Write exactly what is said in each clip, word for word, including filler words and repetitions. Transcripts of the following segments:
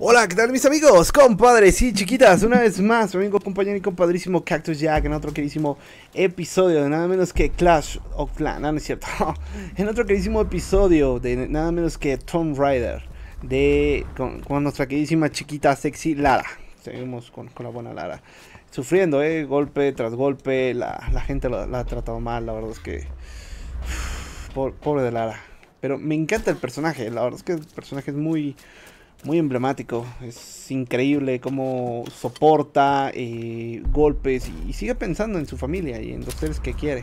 Hola, ¿qué tal mis amigos, compadres y chiquitas? Una vez más, mi amigo, compañero y compadrísimo Cactus Jack en otro queridísimo episodio de nada menos que Clash of Clans, no, no es cierto, en otro queridísimo episodio de nada menos que Tomb Raider, de, con, con nuestra queridísima chiquita sexy Lara. Seguimos con, con la buena Lara, sufriendo, eh, golpe tras golpe, la, la gente la, la ha tratado mal, la verdad es que, uff, pobre, pobre de Lara. Pero me encanta el personaje, la verdad es que el personaje es muy... muy emblemático, es increíble cómo soporta eh, golpes y, y sigue pensando en su familia y en los seres que quiere.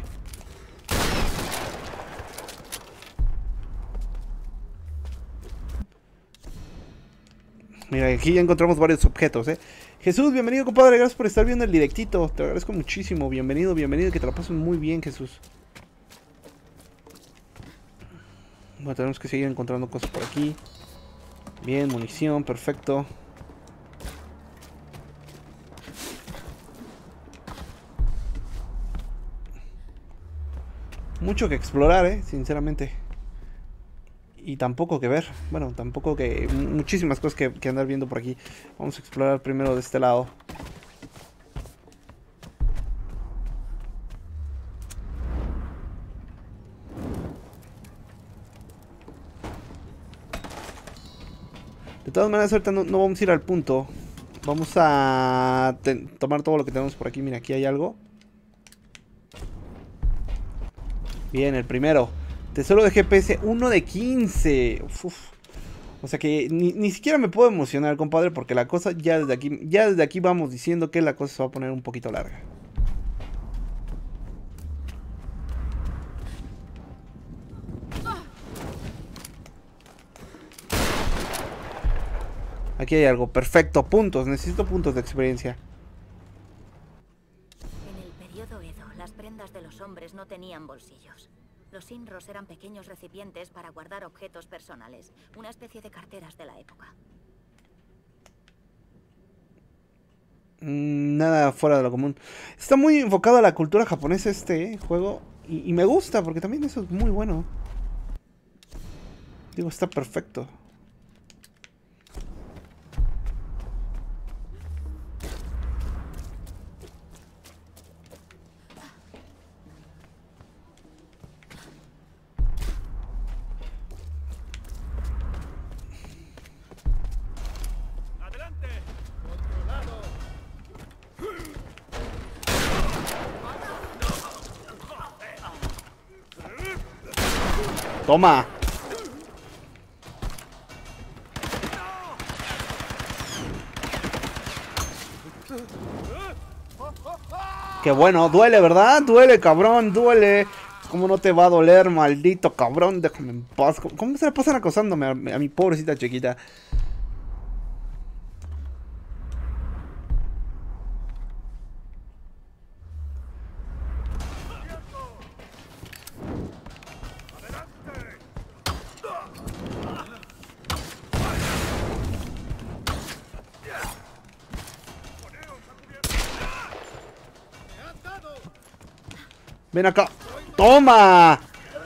Mira, aquí ya encontramos varios objetos, ¿eh? Jesús, bienvenido, compadre, gracias por estar viendo el directito, te agradezco muchísimo, bienvenido, bienvenido, que te la pases muy bien, Jesús. Bueno, tenemos que seguir encontrando cosas por aquí. Bien, munición, perfecto. Mucho que explorar, eh, sinceramente. Y tampoco que ver. Bueno, tampoco que... muchísimas cosas que, que andar viendo por aquí. Vamos a explorar primero de este lado. De todas maneras, ahorita no, no vamos a ir al punto. Vamos a tomar todo lo que tenemos por aquí. Mira, aquí hay algo. Bien, el primero. Tesoro de G P S, uno de quince. Uf. O sea que ni, ni siquiera me puedo emocionar, compadre, porque la cosa ya desde aquí, ya desde aquí vamos diciendo que la cosa se va a poner un poquito larga. Aquí hay algo, perfecto, puntos, necesito puntos de experiencia. En el periodo Edo, las prendas de los hombres no tenían bolsillos. Los inros eran pequeños recipientes para guardar objetos personales, una especie de carteras de la época. Mm, nada fuera de lo común. Está muy enfocado a la cultura japonesa este eh, juego, y, y me gusta, porque también eso es muy bueno. Digo, está perfecto. Toma. Qué bueno, duele, ¿verdad? Duele, cabrón, duele. ¿Cómo no te va a doler, maldito cabrón? Déjame en paz. ¿Cómo, cómo se la pasan acosándome a, a mi pobrecita chiquita? Ven acá. ¡Toma!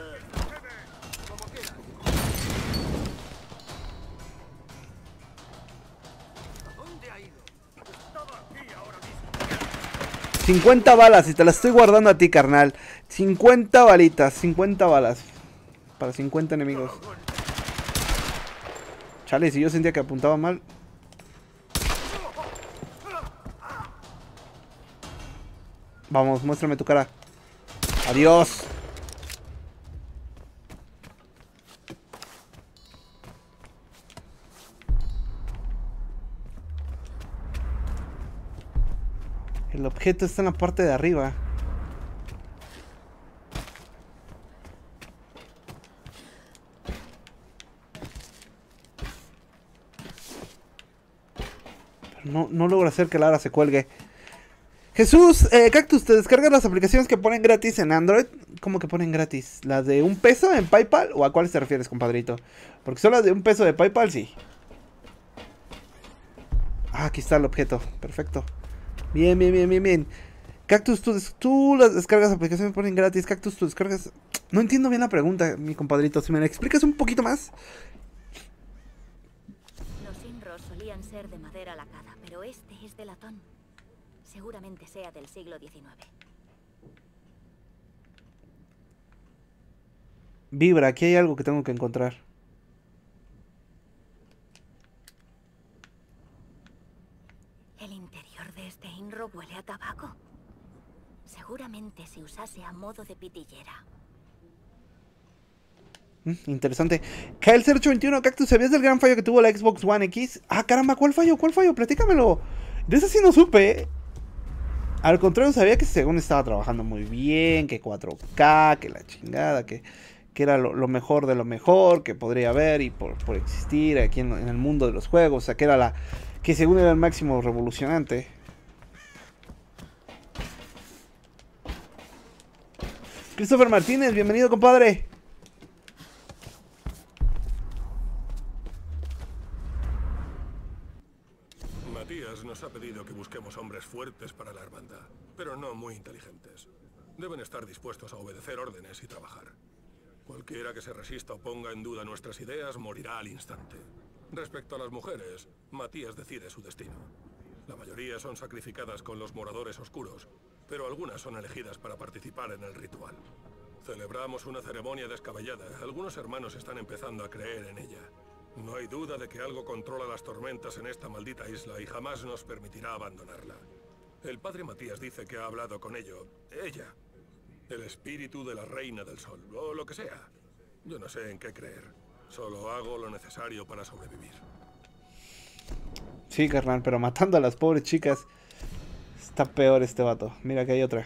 cincuenta balas y te las estoy guardando a ti, carnal. cincuenta balitas, cincuenta balas. Para cincuenta enemigos. Chale, si yo sentía que apuntaba mal. Vamos, muéstrame tu cara. Adiós. El objeto está en la parte de arriba. Pero no, no logro hacer que Lara se cuelgue. Jesús, eh, Cactus, ¿te descargas las aplicaciones que ponen gratis en Android? ¿Cómo que ponen gratis? ¿Las de un peso en PayPal? ¿O a cuáles te refieres, compadrito? Porque son las de un peso de PayPal, sí. Ah, aquí está el objeto. Perfecto. Bien, bien, bien, bien, bien. Cactus, tú, tú las descargas aplicaciones ponen gratis. Cactus, tú descargas... No entiendo bien la pregunta, mi compadrito. Si me la explicas un poquito más. Los Inros solían ser de madera lacada, pero este es de latón. Seguramente sea del siglo diecinueve. Vibra, aquí hay algo que tengo que encontrar. El interior de este Inro huele a tabaco. Seguramente se usase a modo de pitillera. Mm, interesante. Kyle cero ocho veintiuno, Cactus, ¿sabías del gran fallo que tuvo la Xbox One X? Ah, caramba, ¿cuál fallo? ¿Cuál fallo? Platícamelo. De eso sí no supe, ¿eh? Al contrario, sabía que según estaba trabajando muy bien, que cuatro K, que la chingada, que, que era lo, lo mejor de lo mejor que podría haber y por, por existir aquí en, en el mundo de los juegos. O sea, que era la... que según era el máximo revolucionante. Christopher Martínez, bienvenido, compadre. Matías nos ha pedido que busquemos hombres fuertes para la hermandad, pero no muy inteligentes. Deben estar dispuestos a obedecer órdenes y trabajar. Cualquiera que se resista o ponga en duda nuestras ideas morirá al instante. Respecto a las mujeres, Matías decide su destino. La mayoría son sacrificadas con los moradores oscuros, pero algunas son elegidas para participar en el ritual. Celebramos una ceremonia descabellada. Algunos hermanos están empezando a creer en ella. No hay duda de que algo controla las tormentas en esta maldita isla y jamás nos permitirá abandonarla. El padre Matías dice que ha hablado con ello, ella, el espíritu de la reina del sol, o lo que sea. Yo no sé en qué creer. Solo hago lo necesario para sobrevivir. Sí, carnal, pero matando a las pobres chicas está peor este vato. Mira que hay otra.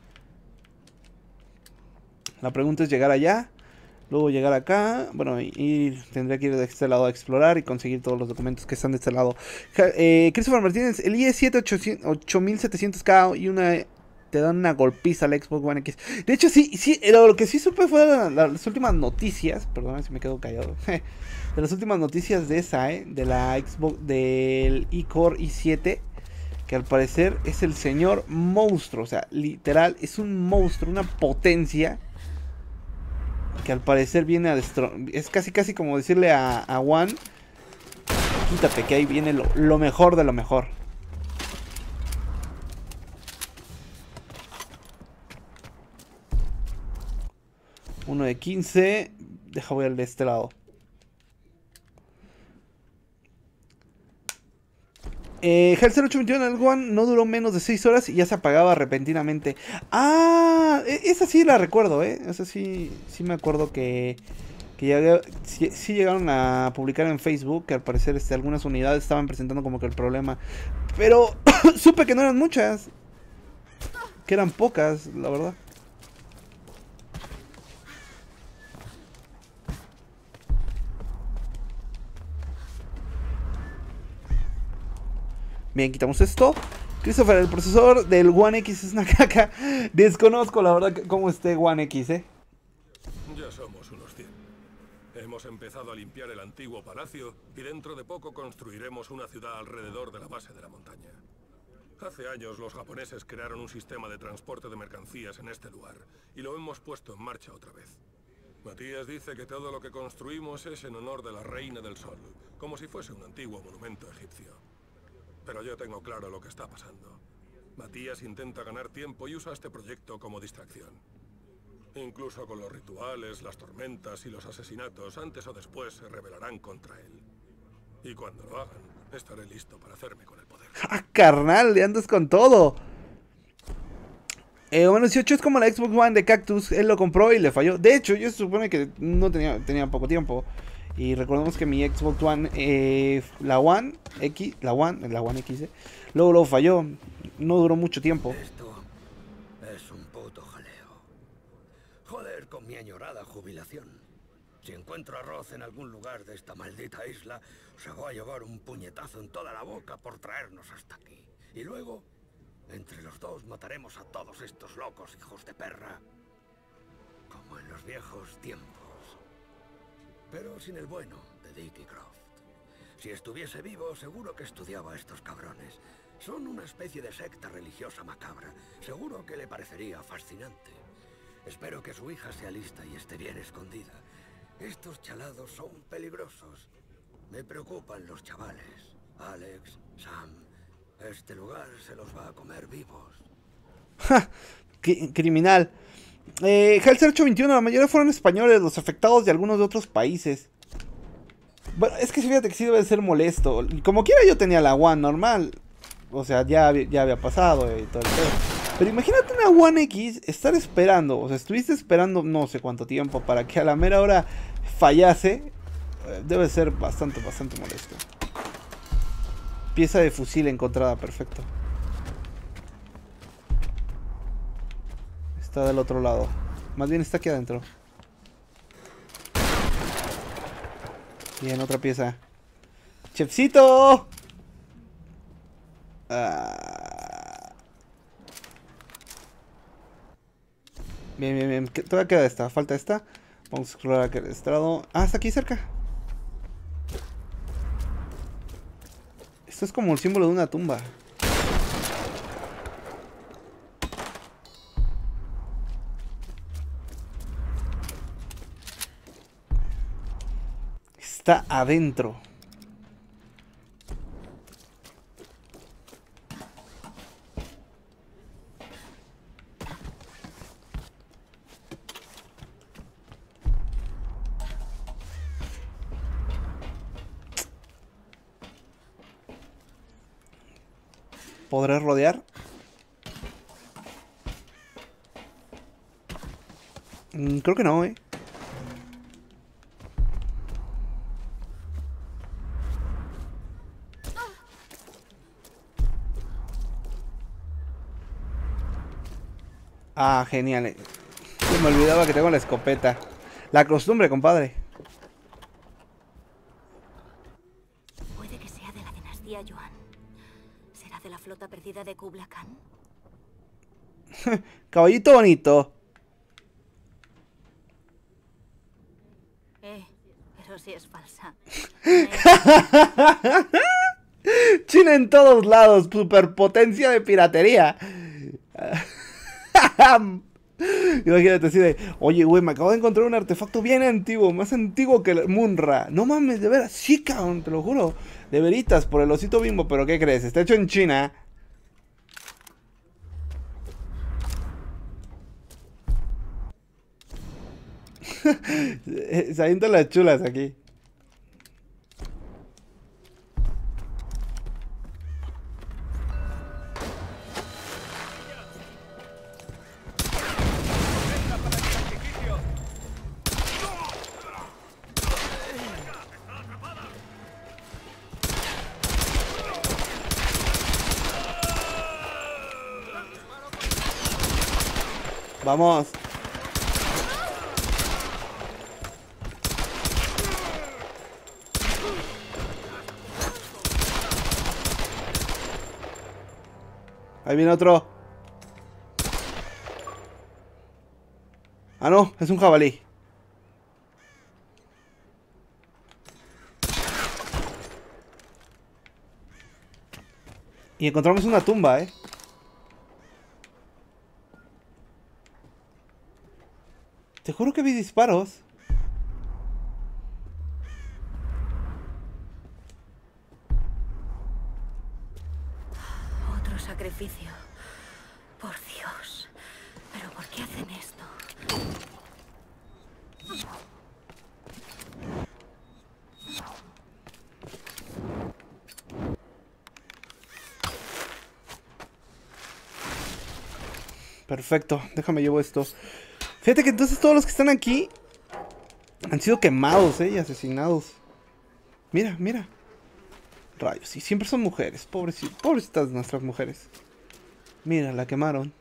La pregunta es llegar allá, luego llegar acá, bueno, y, y tendría que ir de este lado a explorar y conseguir todos los documentos que están de este lado. Eh, Christopher Martínez, el i e siete ocho mil setecientos K y una... te dan una golpiza al Xbox One X. De hecho, sí, sí, lo que sí supe fue la, la, las últimas noticias, perdón si me quedo callado, de las últimas noticias de esa, eh, de la Xbox, del iCore i siete, que al parecer es el señor monstruo, o sea, literal, es un monstruo, una potencia, que al parecer viene a destruir, es casi casi como decirle a, a One, quítate que ahí viene lo, lo mejor de lo mejor. Uno de quince. Deja voy al de este lado. Eh, Hell cero ocho veintiuno el One no duró menos de seis horas y ya se apagaba repentinamente. Ah, esa sí la recuerdo, eh. Esa sí, sí me acuerdo que, que ya, sí, sí llegaron a publicar en Facebook que al parecer este, algunas unidades estaban presentando como que el problema. Pero supe que no eran muchas. Que eran pocas, la verdad. Bien, quitamos esto. Christopher, el procesador del One X es una caca. Desconozco la verdad cómo esté One X, eh. Ya somos unos cien. Hemos empezado a limpiar el antiguo palacio y dentro de poco construiremos una ciudad alrededor de la base de la montaña. Hace años los japoneses crearon un sistema de transporte de mercancías en este lugar y lo hemos puesto en marcha otra vez. Matías dice que todo lo que construimos es en honor de la Reina del Sol, como si fuese un antiguo monumento egipcio. Pero yo tengo claro lo que está pasando. Matías intenta ganar tiempo y usa este proyecto como distracción. Incluso con los rituales, las tormentas y los asesinatos, antes o después se rebelarán contra él. Y cuando lo hagan, estaré listo para hacerme con el poder. ¡Ah, carnal! Le andas con todo. Eh, bueno, dieciocho es como la Xbox One de Cactus. Él lo compró y le falló. De hecho, yo se supone que no tenía, tenía poco tiempo. Y recordemos que mi Xbox One, eh, la One X, la One, la One X, eh, luego, luego falló. No duró mucho tiempo. Esto es un puto jaleo. Joder con mi añorada jubilación. Si encuentro arroz en algún lugar de esta maldita isla, se va a llevar un puñetazo en toda la boca por traernos hasta aquí. Y luego, entre los dos mataremos a todos estos locos hijos de perra. Como en los viejos tiempos. Pero sin el bueno de Dickie Croft. Si estuviese vivo, seguro que estudiaba a estos cabrones. Son una especie de secta religiosa macabra. Seguro que le parecería fascinante. Espero que su hija sea lista y esté bien escondida. Estos chalados son peligrosos. Me preocupan los chavales. Alex, Sam. Este lugar se los va a comer vivos. ¡Ja! Criminal. Eh, Hell's ocho veintiuno, la mayoría fueron españoles, los afectados de algunos de otros países. Bueno, es que fíjate que sí debe ser molesto. Como quiera yo tenía la One normal. O sea, ya, ya había pasado y todo el pedo. Pero imagínate una One X estar esperando. O sea, estuviste esperando no sé cuánto tiempo para que a la mera hora fallase. Debe ser bastante, bastante molesto. Pieza de fusil encontrada, perfecto. Está del otro lado. Más bien está aquí adentro. Bien, otra pieza. ¡Chefcito! Ah. Bien, bien, bien. Todavía queda esta. Falta esta. Vamos a explorar aquel estrado. Ah, está aquí cerca. Esto es como el símbolo de una tumba. Está adentro. ¿Podré rodear? Mm, creo que no, eh. Ah, genial. eh. Se me olvidaba que tengo la escopeta. La costumbre, compadre. Puede que sea de la dinastía Yuan. ¿Será de la flota perdida de Kublai Khan? Caballito bonito. Eh, pero si es falsa. China en todos lados. Superpotencia de piratería. Imagínate así de, oye, güey, me acabo de encontrar un artefacto bien antiguo, más antiguo que el Munra. No mames, de veras, sí, cabrón, te lo juro. De veritas, por el osito Bimbo, pero ¿qué crees? Está hecho en China. Se avientan las chulas aquí. Vamos. Ahí viene otro. Ah, no, es un jabalí. Y encontramos una tumba, eh. Te juro que vi disparos. Otro sacrificio. Por Dios. ¿Pero por qué hacen esto? Perfecto, déjame llevo esto. Fíjate que entonces todos los que están aquí han sido quemados, eh, y asesinados. Mira, mira. Rayos, y siempre son mujeres. Pobrecitas, pobrecitas nuestras mujeres. Mira, la quemaron.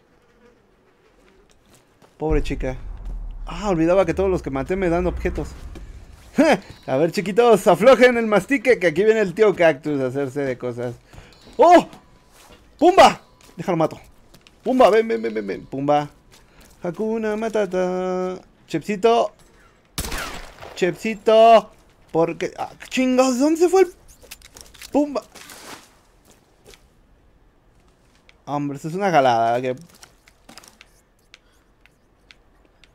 Pobre chica. Ah, olvidaba que todos los que maté me dan objetos. A ver, chiquitos, aflojen el mastique, que aquí viene el tío Cactus a hacerse de cosas. ¡Oh! ¡Pumba! Déjalo mato. Pumba, ven, ven, ven, ven, ven. Pumba. Hakuna Matata. Chepsito. Chepsito. Porque... Ah, chingados, ¿dónde se fue el... Pumba? Hombre, esto es una jalada. Que...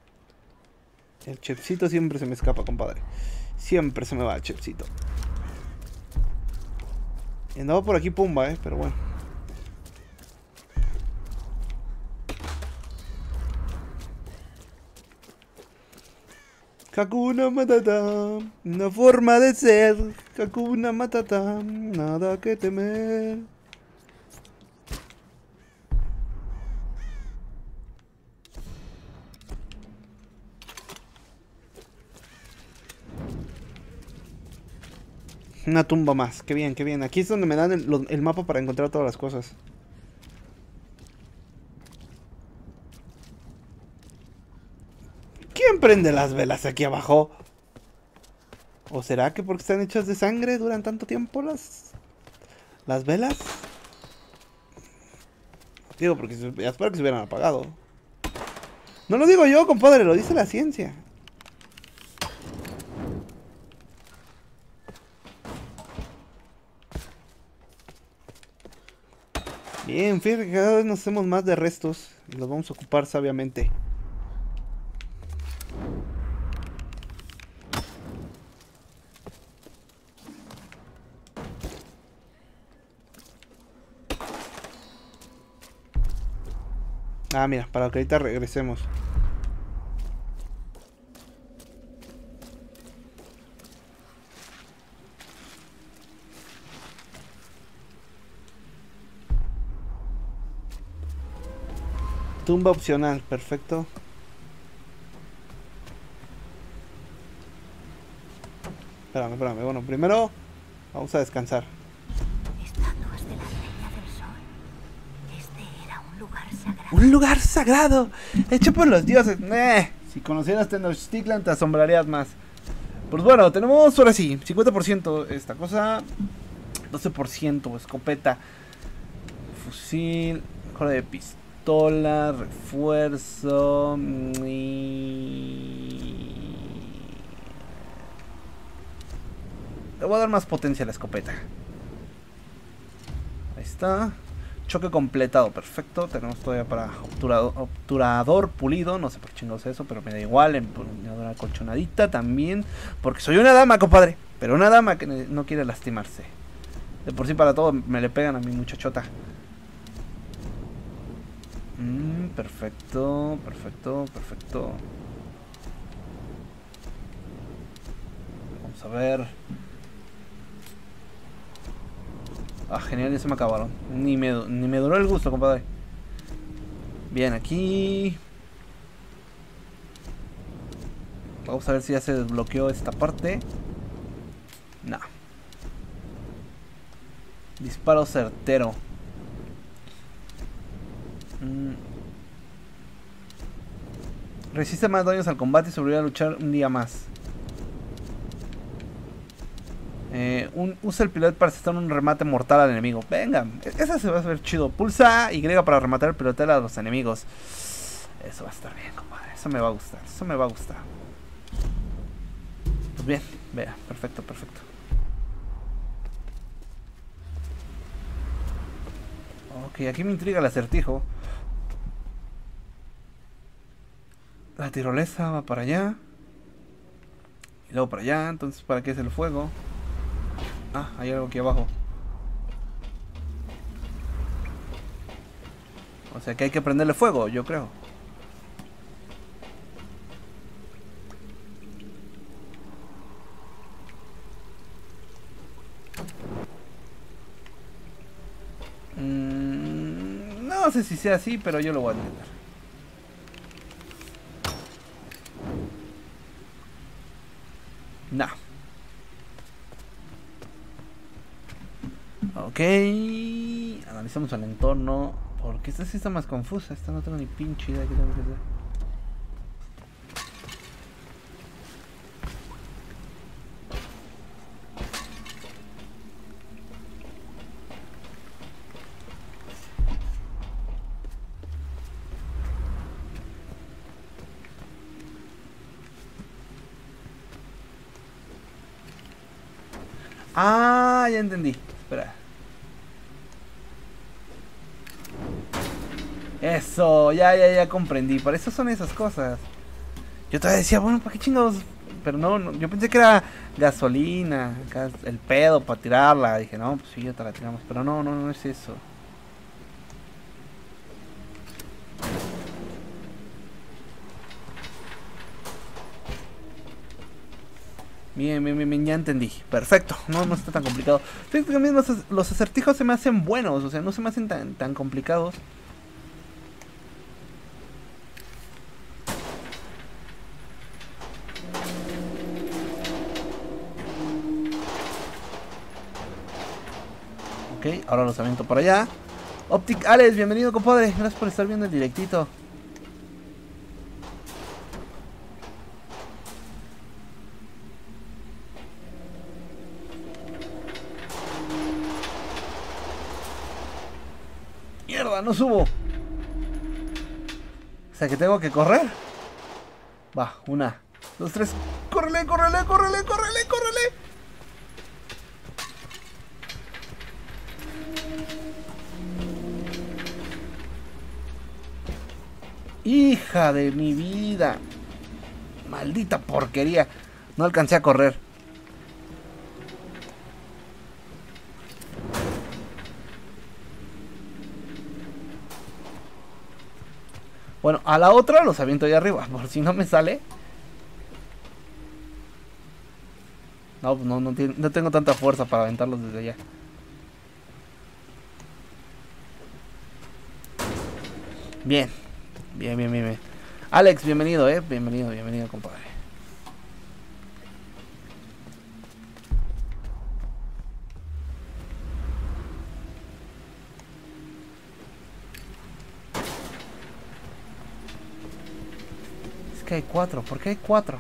El Chepsito siempre se me escapa, compadre. Siempre se me va el Chepsito. Andaba por aquí Pumba, eh, pero bueno. Hakuna Matata, una forma de ser. Hakuna Matata, nada que temer. Una tumba más, qué bien, qué bien. Aquí es donde me dan el, lo- el mapa para encontrar todas las cosas. ¿Quién prende las velas aquí abajo? ¿O será que porque están hechas de sangre duran tanto tiempo las las velas? Digo, porque se- ya espero que se hubieran apagado. No lo digo yo, compadre, lo dice la ciencia. Bien, fíjate que cada vez nos hacemos más de restos y los vamos a ocupar sabiamente. Ah, mira, para que ahorita regresemos. Tumba opcional, perfecto. Espérame, espérame. Bueno, primero vamos a descansar. Estatuas de la Reina del Sol. Este era un lugar sagrado. Un lugar sagrado, hecho por los dioses. Eh, si conocieras Tenochtitlan te asombrarías más. Pues bueno, tenemos ahora sí, cincuenta por ciento esta cosa, doce por ciento escopeta, fusil, mejora de pistola, refuerzo y... Le voy a dar más potencia a la escopeta. Ahí está. Choque completado, perfecto. Tenemos todavía para obturador, obturador pulido. No sé por qué chingados es eso, pero me da igual. Empuñadora colchonadita también. Porque soy una dama, compadre. Pero una dama que no quiere lastimarse. De por sí para todo me le pegan a mi muchachota. Mm, perfecto, perfecto, perfecto. Vamos a ver. Ah, genial, ya se me acabaron. Ni me, ni me duró el gusto, compadre. Bien, aquí. Vamos a ver si ya se desbloqueó esta parte. No. Disparo certero. Mm. Resiste más daños al combate y sobrevive a luchar un día más. Eh, un, usa el pilote para asestar un remate mortal al enemigo. Venga, esa se va a ver chido. Pulsa Y para rematar el pilotel a los enemigos. Eso va a estar bien, compadre. Eso me va a gustar. Eso me va a gustar. Pues bien, vea, perfecto, perfecto. Ok, aquí me intriga el acertijo. La tirolesa va para allá. Y luego para allá. Entonces, ¿para qué es el fuego? Ah, hay algo aquí abajo. O sea que hay que prenderle fuego, yo creo. Mm, no sé si sea así, pero yo lo voy a intentar. No. Ok, analizamos el entorno. Porque esta sí está más confusa. Esta no tengo ni pinche idea de qué tengo que hacer. Ah, ya entendí. Espera. Eso, ya, ya, ya comprendí. Para eso son esas cosas. Yo todavía decía, bueno, ¿para qué chingados pero no, no, yo pensé que era gasolina, acá el pedo para tirarla. Dije, no, pues sí, ya te la tiramos. Pero no, no, no es eso. Bien, bien, bien, bien, ya entendí. Perfecto, no, no está tan complicado. Fíjate que a mí los, los acertijos se me hacen buenos, o sea, no se me hacen tan, tan complicados. Ok, ahora los aviento por allá. Optic Alex, bienvenido, compadre. Gracias por estar viendo el directito. Mierda, no subo. O sea que tengo que correr. Va, una, dos, tres. ¡Córrele, córrele, córrele, córrele, córrele! Hija de mi vida. Maldita porquería. No alcancé a correr. Bueno, a la otra los aviento ahí arriba. Por si no me sale. No, no, no, no tengo tanta fuerza para aventarlos desde allá. Bien. Bien, bien, bien, bien. Alex, bienvenido, eh. Bienvenido, bienvenido, compadre. Es que hay cuatro. ¿Por qué hay cuatro?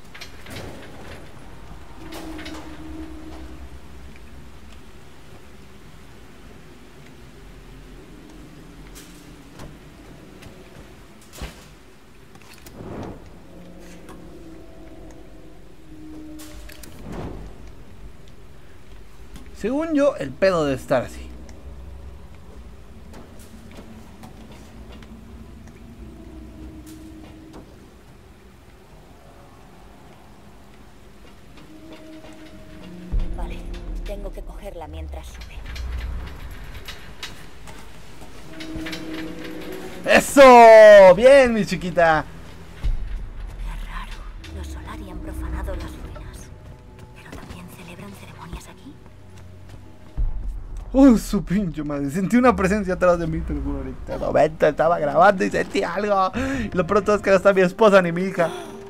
Según yo, el pedo debe estar así. Vale, tengo que cogerla mientras sube. ¡Eso! ¡Bien, mi chiquita! Qué raro. Los Solari han profanado las ruinas. ¿Pero también celebran ceremonias aquí? ¡Uh, su pinche madre! Sentí una presencia atrás de mí, te lo juro ahorita. De momento estaba grabando y sentí algo. Y lo pronto es que no está mi esposa ni mi hija.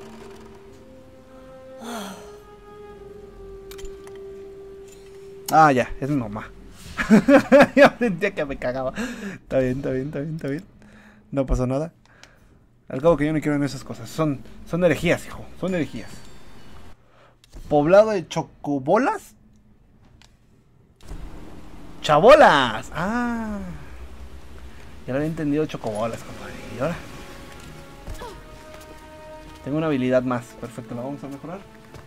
Ah, ya, es mi mamá. Yo sentía que me cagaba. Está bien, está bien, está bien, está bien. No pasó nada. Al cabo que yo no quiero en esas cosas. Son, son herejías, hijo. Son herejías. Poblado de chocobolas. ¡Chabolas! ¡Ah! Ya lo había entendido, chocobolas, compadre. ¿Y ahora? Tengo una habilidad más. Perfecto, la vamos a mejorar.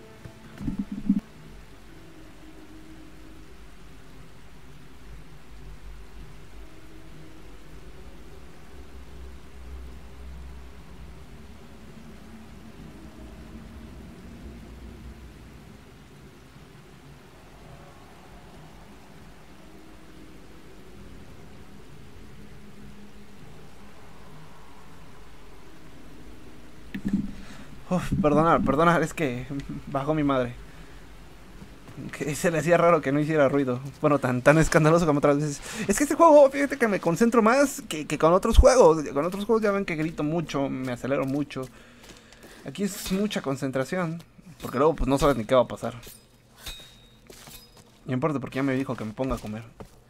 Uf, perdonar, perdonar, es que bajó mi madre. Que se le hacía raro que no hiciera ruido. Bueno, tan, tan escandaloso como otras veces. Es que este juego, fíjate que me concentro más que, que con otros juegos. Con otros juegos ya ven que grito mucho, me acelero mucho. Aquí es mucha concentración. Porque luego pues no sabes ni qué va a pasar. No importa porque ya me dijo que me ponga a comer.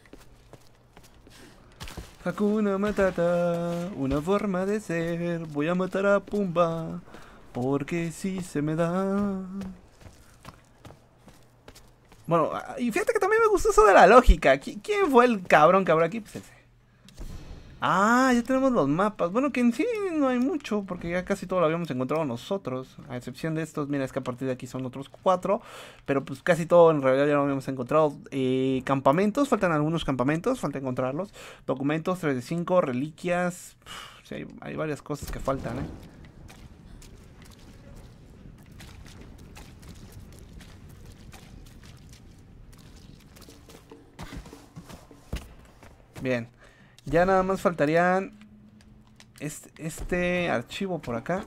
Hakuna Matata, una forma de ser. Voy a matar a Pumba. Porque sí se me da. Bueno, y fíjate que también me gustó eso de la lógica. ¿Quién fue el cabrón que habrá aquí? Pues ese. Ah, ya tenemos los mapas. Bueno, que en sí no hay mucho, porque ya casi todo lo habíamos encontrado nosotros. A excepción de estos, mira, es que a partir de aquí son otros cuatro. Pero pues casi todo en realidad ya lo habíamos encontrado. Eh, campamentos, faltan algunos campamentos, falta encontrarlos. Documentos tres de cinco, reliquias. Uf, sí, hay, hay varias cosas que faltan, eh. Bien. Ya nada más faltarían este, este archivo por acá.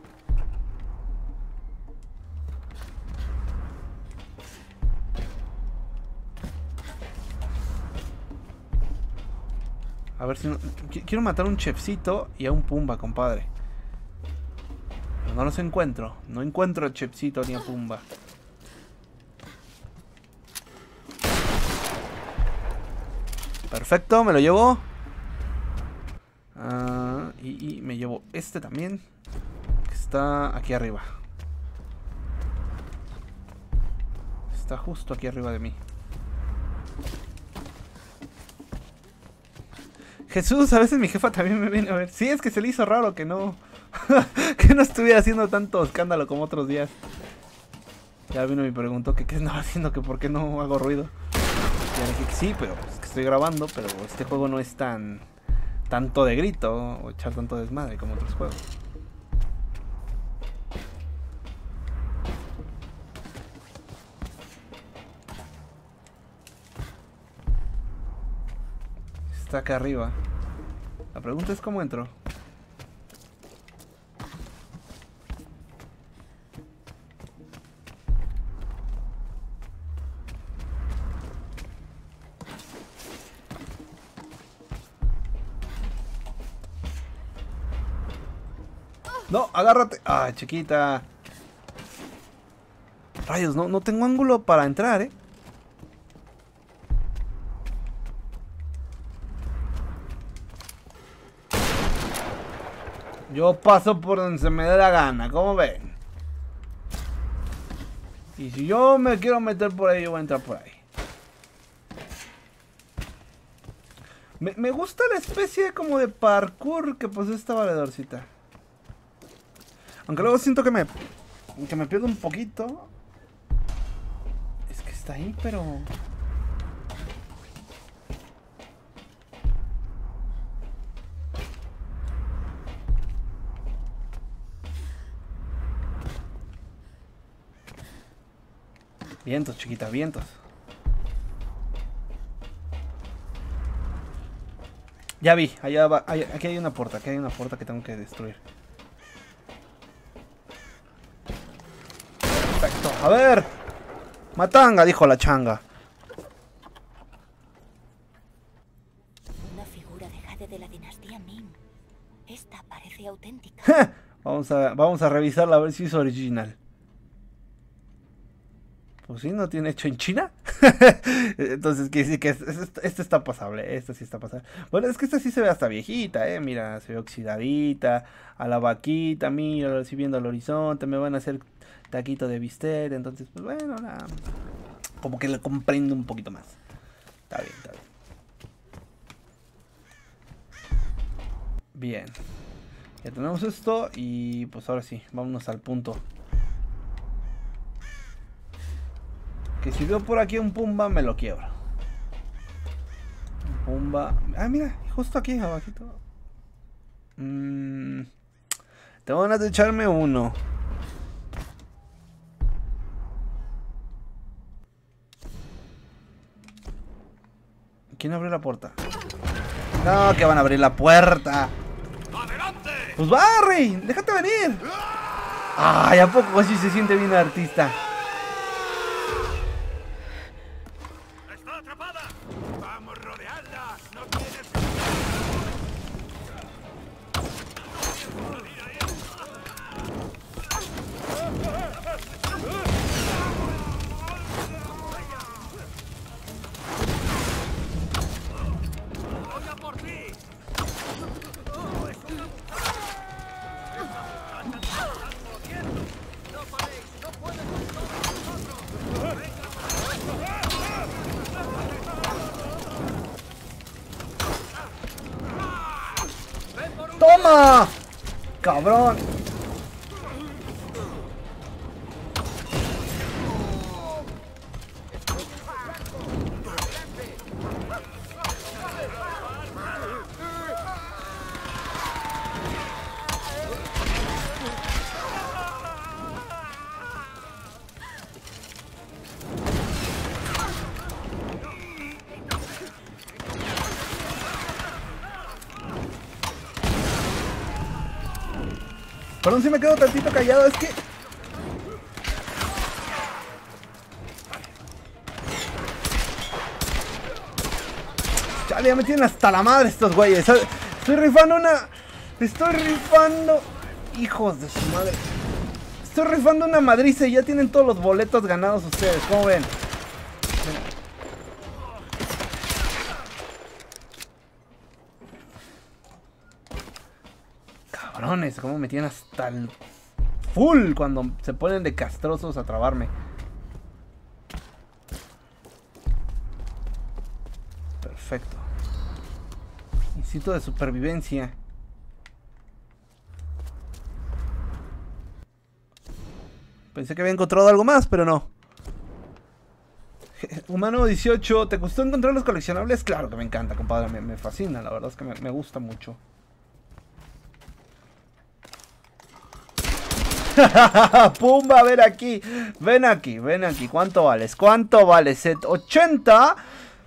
A ver si no... Quiero matar a un chefcito y a un Pumba, compadre. Pero no los encuentro. No encuentro a chefcito ni a Pumba. Perfecto, me lo llevo. Uh, y, y me llevo este también. Que está aquí arriba. Está justo aquí arriba de mí. Jesús, a veces mi jefa también me viene a ver. Sí, es que se le hizo raro que no que no estuviera haciendo tanto escándalo como otros días. Ya vino y me preguntó que qué estaba haciendo, que por qué no hago ruido. Y ya le dije que sí, pero es que estoy grabando, pero este juego no es tan tanto de grito o echar tanto desmadre como otros juegos. Está acá arriba. La pregunta es cómo entro. No, agárrate. Ah, chiquita. Rayos, no, no tengo ángulo para entrar, eh. Yo paso por donde se me dé la gana, ¿cómo ven? Y si yo me quiero meter por ahí, yo voy a entrar por ahí. Me, me gusta la especie como de parkour que posee esta valedorcita. Aunque luego siento que me, que me pierdo un poquito. Es que está ahí, pero... Vientos, chiquita, vientos. Ya vi, allá va, allá, aquí hay una puerta, aquí hay una puerta que tengo que destruir. Perfecto, a ver. Matanga, dijo la changa. Una figura de jade de la dinastía Ming. Esta parece auténtica. Vamos a, vamos a revisarla a ver si es original. Pues sí, no tiene hecho en China. Entonces quiere decir que este, este está pasable. Este sí está pasable. Bueno, es que esta sí se ve hasta viejita, eh. Mira, se ve oxidadita. A la vaquita, mira, así viendo al horizonte. Me van a hacer taquito de bistec. Entonces, pues bueno, la... como que la comprendo un poquito más. Está bien, está bien. Bien. Ya tenemos esto. Y pues ahora sí, vámonos al punto. Que si veo por aquí un Pumba, me lo quiebro. Un Pumba... Ah, mira, justo aquí, abajito. Mm, tengo ganas de echarme uno. ¿Quién abrió la puerta? No, que van a abrir la puerta. ¡Adelante! Pues Barry, déjate venir. Ay, ¿a poco así se siente bien el artista? ¡Está atrapada! ¡Vamos, rodearla! ¡No tienes... ¡Voy a por ti! ¡No paréis! ¡No pueden con todos nosotros! ¡Toma! ¡Cabrón! Perdón si me quedo tantito callado, es que... Chale, ya me tienen hasta la madre estos güeyes. Estoy rifando una... Estoy rifando... Hijos de su madre. Estoy rifando una madriza y ya tienen todos los boletos ganados ustedes. ¿Cómo ven? Cabrones, cómo me tienen hasta el full cuando se ponen de castrosos a trabarme. Perfecto. Instinto de supervivencia. Pensé que había encontrado algo más, pero no. Humano dieciocho, ¿te gustó encontrar los coleccionables? Claro que me encanta, compadre, me, me fascina, la verdad es que me, me gusta mucho. Pumba, ven aquí, ven aquí, ven aquí. ¿Cuánto vales? ¿Cuánto vales? ochenta.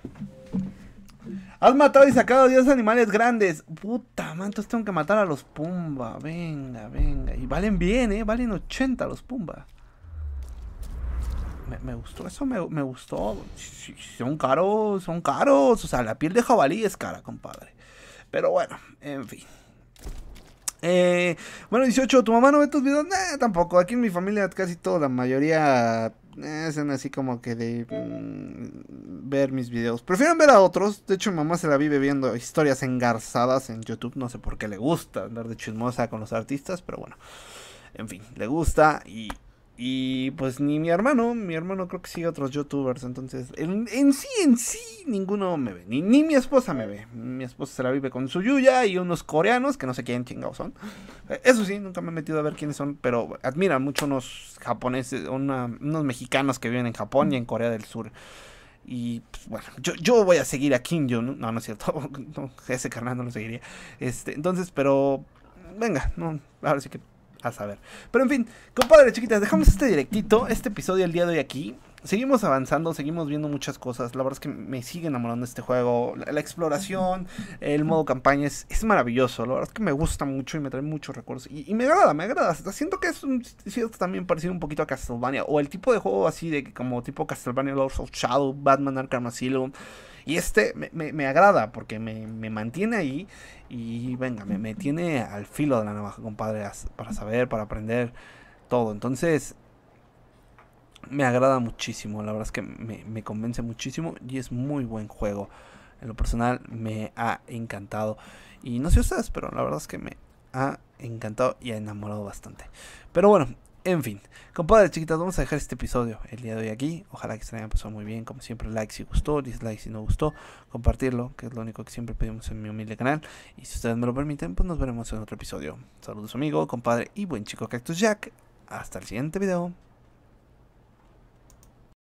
Has matado y sacado diez animales grandes. Puta, man, entonces tengo que matar a los Pumba. Venga, venga. Y valen bien, eh, valen ochenta los Pumba. Me, me gustó eso, me, me gustó. Sí, son caros, son caros. O sea, la piel de jabalí es cara, compadre. Pero bueno, en fin. Eh, bueno, dieciocho, ¿tu mamá no ve tus videos? Nah, tampoco. Aquí en mi familia casi toda la mayoría eh, hacen así como que de mm, ver mis videos. Prefieren ver a otros. De hecho, mi mamá se la vive viendo historias engarzadas en YouTube. No sé por qué le gusta andar de chismosa con los artistas, pero bueno. En fin, le gusta y... Y pues ni mi hermano, mi hermano creo que sigue a otros youtubers, entonces en, en sí, en sí, ninguno me ve, ni, ni mi esposa me ve. Mi esposa se la vive con su Yuya y unos coreanos que no sé quién chingados son. Eso sí, nunca me he metido a ver quiénes son, pero admiran mucho unos japoneses, una, unos mexicanos que viven en Japón y en Corea del Sur. Y pues, bueno, yo, yo voy a seguir a Kim Jong, no, no es cierto, no, ese carnal no lo seguiría. Este, entonces, pero venga, no, ahora sí que... a saber. Pero en fin, compadre, chiquitas, dejamos este directito, este episodio el día de hoy aquí. Seguimos avanzando, seguimos viendo muchas cosas. La verdad es que me sigue enamorando este juego. La, la exploración, el modo campaña es, es maravilloso. La verdad es que me gusta mucho y me trae muchos recuerdos. Y, y me agrada, me agrada. Siento que es un, cierto también parecido un poquito a Castlevania. O el tipo de juego así de como tipo Castlevania Lords of Shadow, Batman Arkham Asylum. Y este me, me, me agrada porque me, me mantiene ahí. Y venga, me, me tiene al filo de la navaja, compadre. Para saber, para aprender todo. Entonces... me agrada muchísimo, la verdad es que me, me convence muchísimo y es muy buen juego. En lo personal me ha encantado. Y no sé ustedes, pero la verdad es que me ha encantado y ha enamorado bastante. Pero bueno, en fin, compadres, chiquitas, vamos a dejar este episodio el día de hoy aquí. Ojalá que se hayan pasado muy bien, como siempre, like si gustó, dislike si no gustó, compartirlo, que es lo único que siempre pedimos en mi humilde canal. Y si ustedes me lo permiten, pues nos veremos en otro episodio. Saludos amigo, compadre y buen chico Cactus Jack. Hasta el siguiente video.